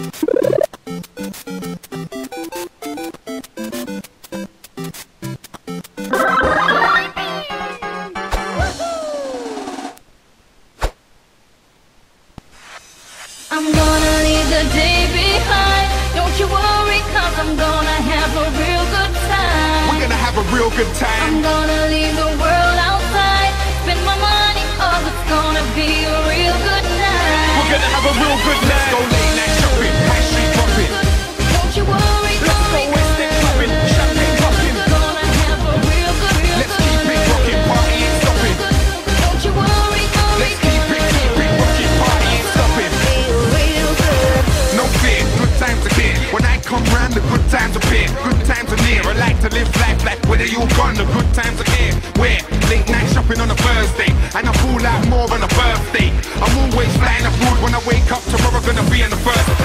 I'm gonna leave the day behind. Don't you worry, cause I'm gonna have a real good time. We're gonna have a real good time. I'm gonna leave the world outside. Spend my money, cause it's gonna be a real good night. We're gonna have a real good night. Let's go late night shopping, high street dropping. Don't you worry, Let's go West End clubbing, champagne popping. gonna have a real good, Let's keep it rocking, party ain't stopping. Don't you worry, Let's keep it rocking, party ain't stopping. No fear, good times are here. When I come round, the good times appear. Good times are near. I like to live life like whether you're gone, the good times are here. Where late night shopping on a Thursday, and I fall out more on a birthday. I'm always flying abroad when I wake up. Tomorrow gonna be on the first